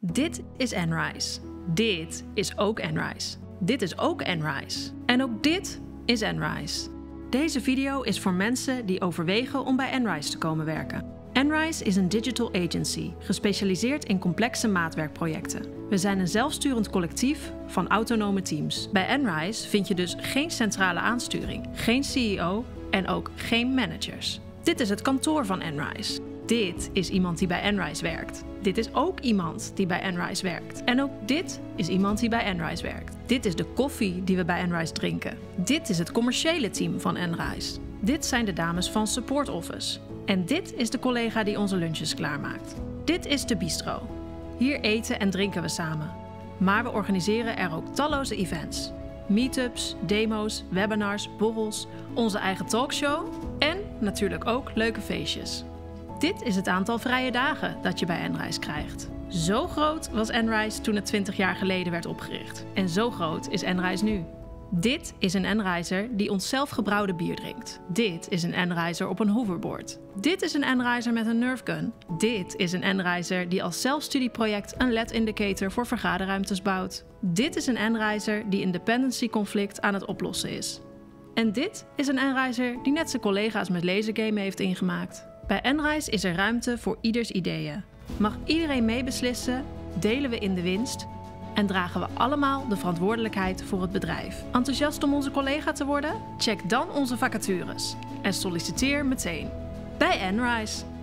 Dit is NRISE. Dit is ook NRISE. Dit is ook NRISE. En ook dit is NRISE. Deze video is voor mensen die overwegen om bij NRISE te komen werken. NRISE is een digital agency, gespecialiseerd in complexe maatwerkprojecten. We zijn een zelfsturend collectief van autonome teams. Bij NRISE vind je dus geen centrale aansturing, geen CEO en ook geen managers. Dit is het kantoor van NRISE. Dit is iemand die bij NRISE werkt. Dit is ook iemand die bij NRISE werkt. En ook dit is iemand die bij NRISE werkt. Dit is de koffie die we bij NRISE drinken. Dit is het commerciële team van NRISE. Dit zijn de dames van Support Office. En dit is de collega die onze lunches klaarmaakt. Dit is de bistro. Hier eten en drinken we samen. Maar we organiseren er ook talloze events. Meetups, demo's, webinars, borrels, onze eigen talkshow en natuurlijk ook leuke feestjes. Dit is het aantal vrije dagen dat je bij NRISE krijgt. Zo groot was NRISE toen het 20 jaar geleden werd opgericht. En zo groot is NRISE nu. Dit is een NRISer die ons zelfgebrouwde bier drinkt. Dit is een NRISer op een hoverboard. Dit is een NRISer met een nerfgun. Dit is een NRISer die als zelfstudieproject een LED-indicator voor vergaderruimtes bouwt. Dit is een NRISer die een dependency-conflict aan het oplossen is. En dit is een NRISer die net zijn collega's met lasergamen heeft ingemaakt. Bij NRISE is er ruimte voor ieders ideeën. Mag iedereen meebeslissen, delen we in de winst en dragen we allemaal de verantwoordelijkheid voor het bedrijf. Enthousiast om onze collega te worden? Check dan onze vacatures en solliciteer meteen bij NRISE.